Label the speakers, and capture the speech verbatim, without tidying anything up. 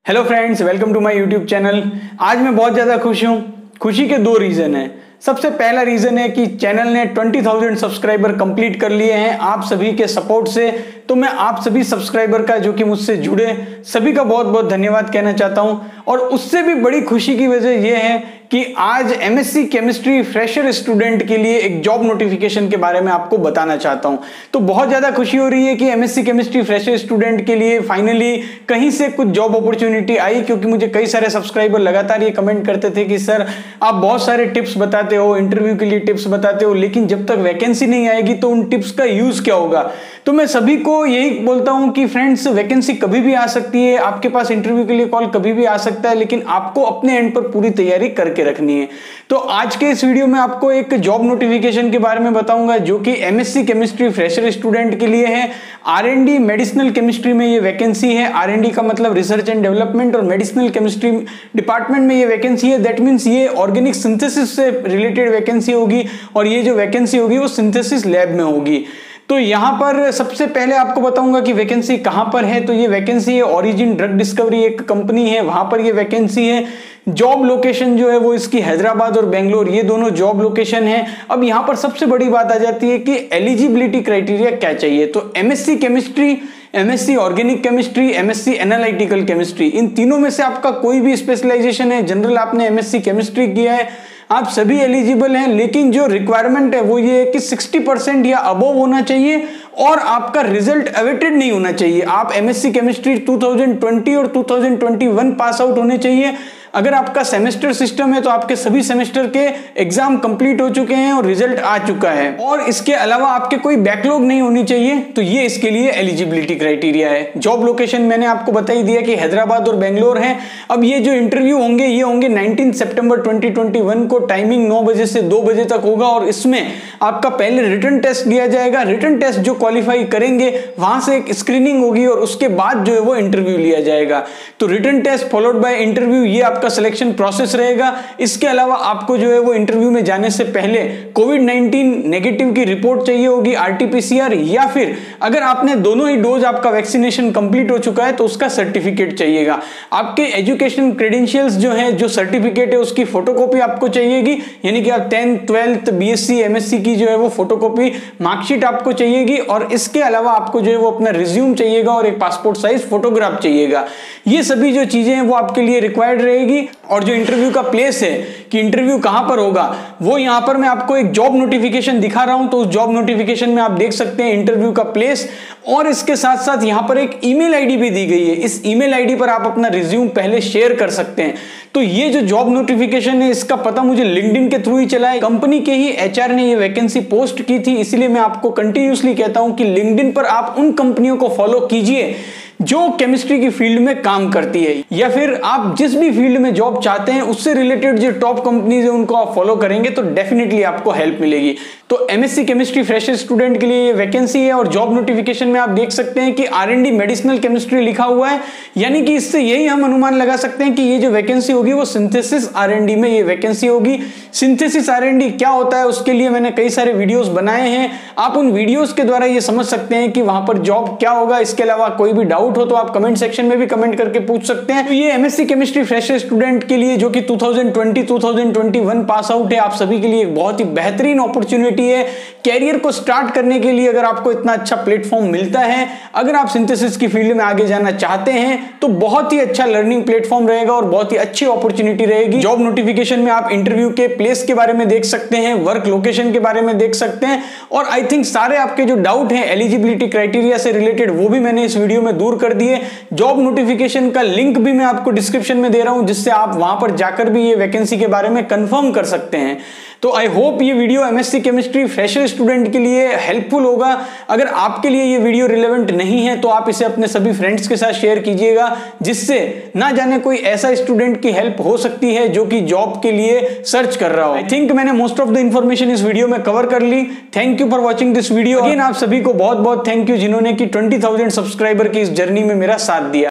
Speaker 1: Hello friends, welcome to my YouTube channel. आज मैं बहुत ज़्यादा खुश हूँ। खुशी के दो रीज़न हैं। सबसे पहला रीज़न है कि चैनल ने बीस हज़ार सब्सक्राइबर कंप्लीट कर लिए हैं आप सभी के सपोर्ट से। तो मैं आप सभी सब्सक्राइबर का, जो कि मुझसे जुड़े, सभी का बहुत बहुत धन्यवाद कहना चाहता हूं। और उससे भी बड़ी खुशी की वजह यह है कि आज एमएससी केमिस्ट्री फ्रेशर स्टूडेंट के लिए एक जॉब नोटिफिकेशन के बारे में आपको बताना चाहता हूं। तो बहुत ज़्यादा खुशी हो रही है कि एमएससी केमिस्ट्री फ्रेशर स्टूडेंट के लिए फाइनली कहीं से कुछ जॉब अपॉर्चुनिटी आई, क्योंकि मुझे कई सारे सब्सक्राइबर लगातार ये कमेंट करते थे कि सर आप बहुत सारे टिप्स बताते हो, इंटरव्यू के लिए टिप्स बताते हो, लेकिन जब तक वैकेंसी नहीं आएगी तो उन टिप्स का यूज़ क्या होगा। तो मैं सभी को यही बोलता हूं कि फ्रेंड्स, वैकेंसी कभी भी आ सकती है, आपके पास इंटरव्यू के लिए कॉल कभी भी आ सकता है, लेकिन आपको अपने एंड पर पूरी तैयारी करके रखनी है। तो आज के इस वीडियो में आपको एक जॉब नोटिफिकेशन के बारे में बताऊंगा, जो कि एमएससी केमिस्ट्री फ्रेशर स्टूडेंट के लिए है। आरएनडी मेडिसिनल केमिस्ट्री में ये वैकेंसी है। आरएनडी का मतलब रिसर्च एंड डेवलपमेंट, और मेडिसिनल केमिस्ट्री डिपार्टमेंट में ये वैकेंसी है। दैट मीन्स ये ऑर्गेनिक सिंथेसिस से रिलेटेड वैकेंसी होगी, और ये जो वैकेंसी होगी वो सिंथेसिस लैब में होगी। तो यहाँ पर सबसे पहले आपको बताऊंगा कि वैकेंसी कहाँ पर है। तो ये वैकेंसी है ओरिजिन ड्रग डिस्कवरी, एक कंपनी है, वहां पर ये वैकेंसी है। जॉब लोकेशन जो है वो इसकी हैदराबाद और बेंगलोर, ये दोनों जॉब लोकेशन है। अब यहाँ पर सबसे बड़ी बात आ जाती है कि एलिजिबिलिटी क्राइटेरिया क्या चाहिए। तो MSc chemistry, MSc organic chemistry, MSc analytical chemistry, इन तीनों में से आपका कोई भी स्पेशलाइजेशन है, जनरल आपने एमएससी केमिस्ट्री किया है, आप सभी एलिजिबल हैं। लेकिन जो रिक्वायरमेंट है वो ये है कि साठ परसेंट या अबव होना चाहिए, और आपका रिजल्ट अवेटेड नहीं होना चाहिए। आप एमएससी केमिस्ट्री दो हज़ार बीस और दो हज़ार इक्कीस पास आउट होने चाहिए। अगर आपका सेमेस्टर सिस्टम है तो आपके सभी सेमेस्टर के एग्जाम कंप्लीट हो चुके हैं और रिजल्ट आ चुका है, और इसके अलावा आपके कोई बैकलॉग नहीं होनी चाहिए। तो ये इसके लिए एलिजिबिलिटी क्राइटेरिया है। जॉब लोकेशन मैंने आपको बता ही दिया कि हैदराबाद और बेंगलोर है। अब ये जो इंटरव्यू होंगे ये होंगे उन्नीस सितंबर दो हज़ार इक्कीस को। टाइमिंग नौ बजे से दो बजे तक होगा, और इसमें आपका पहले रिटन टेस्ट दिया जाएगा। रिटन टेस्ट जो क्वालिफाई करेंगे वहां से एक स्क्रीनिंग होगी, और उसके बाद जो है वो इंटरव्यू लिया जाएगा। तो written test followed by interview, ये आपका सिलेक्शन प्रोसेस रहेगा। इसके अलावा आपको जो है वो इंटरव्यू में जाने से पहले कोविड नाइनटीन नेगेटिव की रिपोर्ट चाहिए होगी, आरटीपीसीआर, या फिर अगर आपने दोनों ही डोज, आपका वैक्सीनेशन कंप्लीट हो चुका है तो उसका सर्टिफिकेट चाहिएगा। आपके एजुकेशन क्रेडेंशियल्स जो है, जो सर्टिफिकेट है, उसकी फोटोकॉपी आपको चाहिएगी। यानी कि आप टेंथ, ट्वेल्थ, बीएससी, एमएससी की जो है वो फोटोकॉपी, मार्कशीट आपको चाहिएगी। और इसके अलावा आपको जो है वो अपना रिज्यूम चाहिएगा, और एक पासपोर्ट साइज फोटोग्राफ चाहिएगा। ये सभी जो चीजें हैं वो आपके लिए रिक्वायर्ड रहेगी। और जो इंटरव्यू का प्लेस है कि इंटरव्यू कहां पर होगा, वो यहां पर मैं आपको एक जॉब नोटिफिकेशन दिखा रहा हूं। तो उस जॉब नोटिफिकेशन में आप देख सकते हैं इंटरव्यू का प्लेस, और इसके साथ साथ यहां पर एक ईमेल आईडी भी दी गई है। इस ईमेल आईडी पर आप अपना रिज्यूम पहले शेयर कर सकते हैं। तो ये जो जॉब नोटिफिकेशन है, इसका पता मुझे लिंक्डइन के थ्रू ही चला है। कंपनी के ही एचआर ने ये वैकेंसी पोस्ट की थी, इसलिए मैं आपको कंटिन्यूसली कहता हूं कि लिंक्डइन पर आप उन कंपनियों को फॉलो कीजिए जो केमिस्ट्री की फील्ड में काम करती है, या फिर आप जिस भी फील्ड में जॉब चाहते हैं उससे रिलेटेड जो टॉप कंपनीज है उनको आप फॉलो करेंगे तो डेफिनेटली आपको हेल्प मिलेगी। तो एमएससी केमिस्ट्री फ्रेशर स्टूडेंट के लिए ये वैकेंसी है, और जॉब नोटिफिकेशन में आप देख सकते हैं कि आरएनडी मेडिसिनल केमिस्ट्री लिखा हुआ है। यानी कि इससे यही हम अनुमान लगा सकते हैं कि ये जो वैकेंसी होगी वो सिंथेसिस आरएनडी में ये वैकेंसी होगी। सिंथेसिस आरएनडी क्या होता है उसके लिए मैंने कई सारे वीडियोस बनाए हैं। आप उन वीडियोस के द्वारा ये समझ सकते हैं कि वहां पर जॉब क्या होगा। इसके अलावा कोई भी डाउट हो तो आप कमेंट सेक्शन में भी कमेंट करके पूछ सकते हैं। तो ये एमएससी केमिस्ट्री फ्रेशर स्टूडेंट के लिए, जो कि दो हज़ार बीस दो हज़ार इक्कीस पास आउट है, आप सभी के लिए एक बहुत ही बेहतरीन अपॉर्चुनिटी है। कैरियर को स्टार्ट करने के लिए अगर आपको इतना अच्छा प्लेटफॉर्म मिलता है, अगर आप सिंथेसिस की फील्ड में आगे जाना चाहते हैं, तो बहुत ही अच्छा लर्निंग प्लेटफॉर्म रहेगा और बहुत ही अच्छी अपॉर्चुनिटी रहेगी। जॉब नोटिफिकेशन में आप इंटरव्यू के प्लेस के बारे में देख सकते हैं, वर्क लोकेशन के बारे में देख सकते हैं, और आई थिंक सारे आपके जो डाउट हैं एलिजिबिलिटी क्राइटेरिया से रिलेटेड वो भी मैंने इस वीडियो में दूर कर दिए। जॉब नोटिफिकेशन का लिंक भी मैं आपको डिस्क्रिप्शन में दे रहा हूं, जिससे आप वहां पर जाकर भी ये वैकेंसी के बारे में कंफर्म कर सकते हैं। तो आई होप ये video MSc chemistry fresher student के लिए हेल्पफुल होगा। अगर आपके लिए ये वीडियो रिलेवेंट नहीं है तो आप इसे अपने सभी फ्रेंड्स के साथ शेयर कीजिएगा, जिससे ना जाने कोई ऐसा स्टूडेंट की हेल्प हो सकती है जो कि जॉब के लिए सर्च कर रहा हो। आई थिंक मैंने मोस्ट ऑफ द इंफॉर्मेशन इस वीडियो में कवर कर ली। Thank you for watching this video. Again आप सभी को बहुत बहुत थैंक यू जिन्होंने कि बीस हज़ार सब्सक्राइबर की इस जर्नी में मेरा साथ दिया।